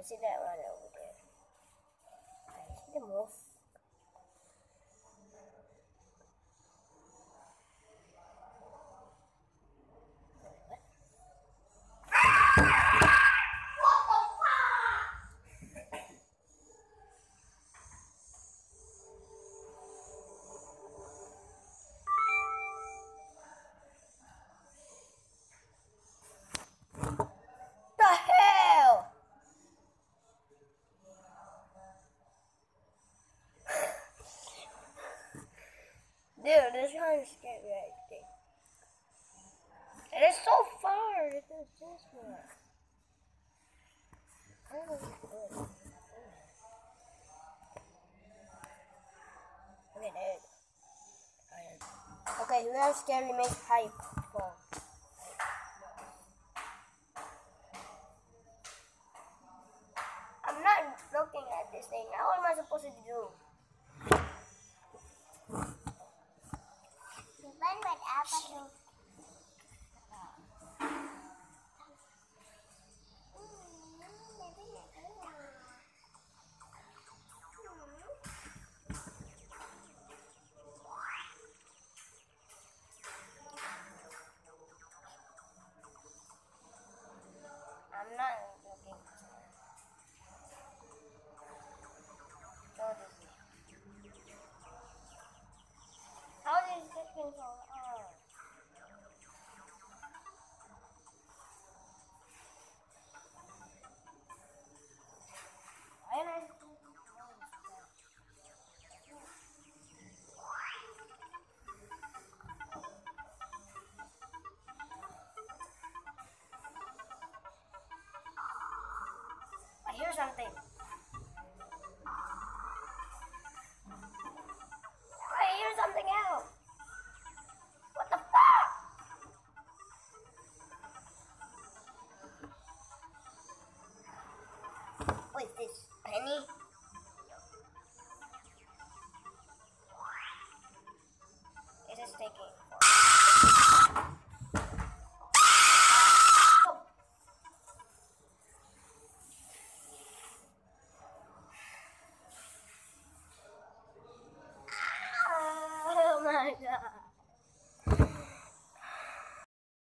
see that one over there. I see the wolf. Dude, this kind of scary, I think. It is so far. It is this one. I don't know. Okay, there. Okay, who else scary makes hype fall? I'm not looking at this thing. How am I supposed to do? Apa tuh? I'm not looking. How is this thing so hard? Why am I? I hear something. I hear something else. What the fuck? Wait, this Penny? It is taking. Oh my god.